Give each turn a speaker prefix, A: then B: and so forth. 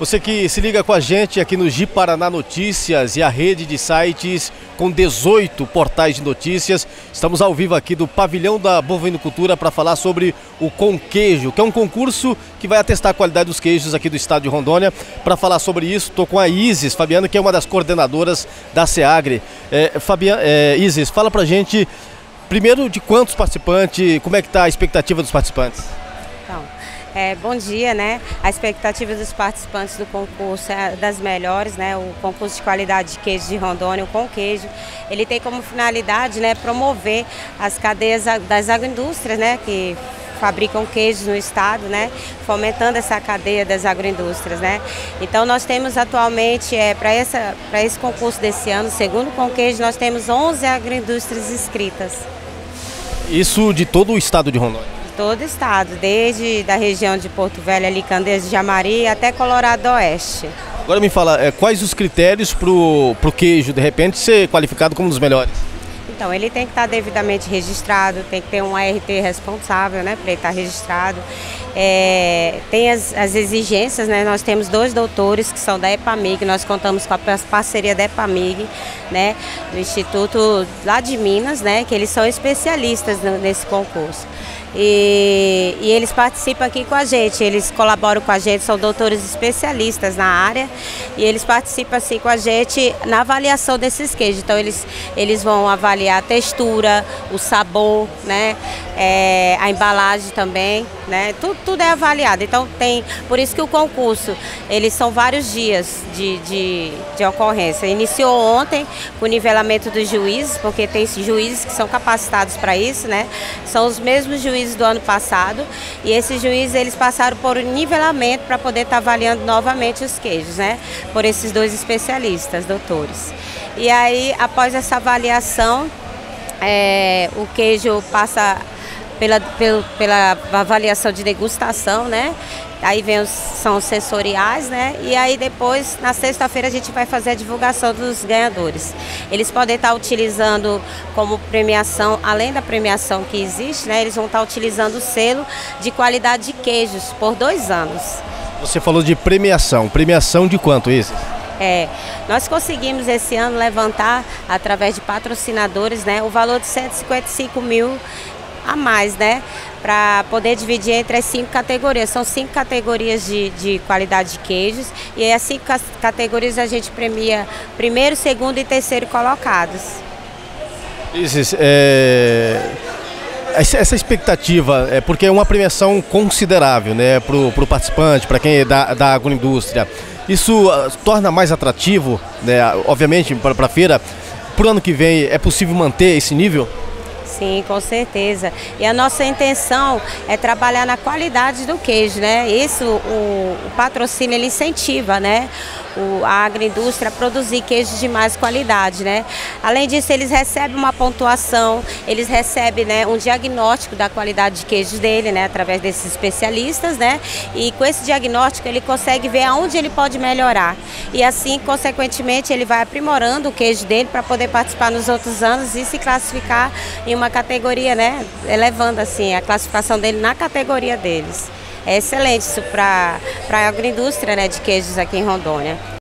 A: Você que se liga com a gente aqui no Ji Paraná Notícias e a rede de sites com 18 portais de notícias. Estamos ao vivo aqui do pavilhão da bovinocultura para falar sobre o Conqueijo, que é um concurso que vai atestar a qualidade dos queijos aqui do estado de Rondônia. Para falar sobre isso, estou com a Isis Fabiano, que é uma das coordenadoras da SEAGRE. Isis, fala pra gente primeiro de quantos participantes, como é que está a expectativa dos participantes?
B: Bom dia, né? A expectativa dos participantes do concurso é das melhores, né? O concurso de qualidade de queijo de Rondônia, o Conqueijo, ele tem como finalidade, né, promover as cadeias das agroindústrias, né, que fabricam queijos no estado, né, fomentando essa cadeia das agroindústrias, né. Então nós temos atualmente, para esse concurso desse ano, segundo o Conqueijo, nós temos 11 agroindústrias inscritas.
A: Isso de todo o estado de Rondônia?
B: Todo o estado, desde da região de Porto Velho, ali Candeias de Jamari, até Colorado Oeste.
A: Agora me fala, quais os critérios para o queijo, de repente, ser qualificado como um dos melhores?
B: Então, ele tem que estar devidamente registrado, tem que ter um ART responsável, né, para ele estar registrado. Tem as exigências, né, nós temos 2 doutores que são da EPAMIG, nós contamos com a parceria da EPAMIG, né, do Instituto lá de Minas, né, que eles são especialistas nesse concurso. E eles participam aqui com a gente, eles colaboram com a gente, são doutores especialistas na área e eles participam assim com a gente na avaliação desses queijos. Então eles vão avaliar a textura, o sabor, né, a embalagem também, né, tudo é avaliado. Então por isso que o concurso, eles são vários dias de ocorrência. Iniciou ontem com o nivelamento dos juízes, porque tem juízes que são capacitados para isso, né, são os mesmos juízes do ano passado, e esses juízes eles passaram por um nivelamento para poder estar avaliando novamente os queijos, né, por esses 2 especialistas, doutores. E aí, após essa avaliação, o queijo passa pela avaliação de degustação, né? Aí são os sensoriais, né? E aí depois, na sexta-feira, a gente vai fazer a divulgação dos ganhadores. Eles podem estar utilizando como premiação, além da premiação que existe, né? Eles vão estar utilizando o selo de qualidade de queijos por 2 anos.
A: Você falou de premiação. Premiação de quanto isso?
B: Nós conseguimos esse ano levantar, através de patrocinadores, né, o valor de 155 mil a mais, né, para poder dividir entre as 5 categorias. São 5 categorias de qualidade de queijos, e as 5 categorias a gente premia primeiro, segundo e terceiro colocados.
A: Isis, essa expectativa é porque é uma premiação considerável, né, para o participante, para quem é da agroindústria. Isso torna mais atrativo, né, obviamente, para a feira. Para o ano que vem, é possível manter esse nível?
B: Sim, com certeza. E a nossa intenção é trabalhar na qualidade do queijo, né? Isso, o patrocínio, ele incentiva, né, a agroindústria a produzir queijos de mais qualidade, né? Além disso, eles recebem uma pontuação, eles recebem, né, um diagnóstico da qualidade de queijos dele, né, através desses especialistas, né? E com esse diagnóstico ele consegue ver aonde ele pode melhorar. E assim, consequentemente, ele vai aprimorando o queijo dele para poder participar nos outros anos e se classificar em uma categoria, né, elevando assim a classificação dele na categoria deles. É excelente isso para a agroindústria, né, de queijos aqui em Rondônia.